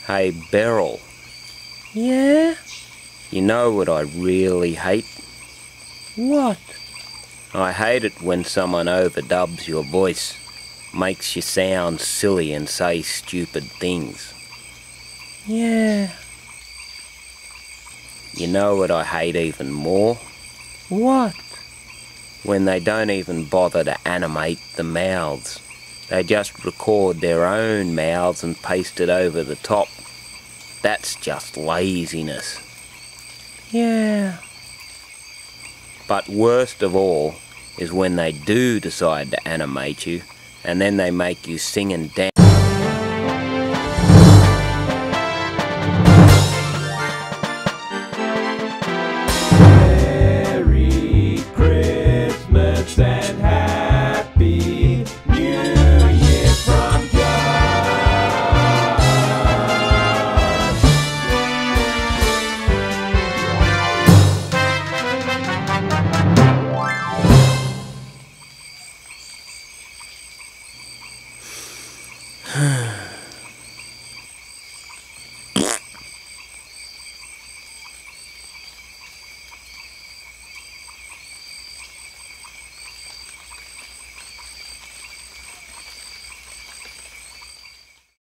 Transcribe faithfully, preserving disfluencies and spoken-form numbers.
Hey, Beryl. Yeah? You know what I really hate? What? I hate it when someone overdubs your voice, makes you sound silly and say stupid things. Yeah. You know what I hate even more? What? When they don't even bother to animate the mouths. They just record their own mouths and paste it over the top. That's just laziness. Yeah. But worst of all is when they do decide to animate you, and then they make you sing and dance.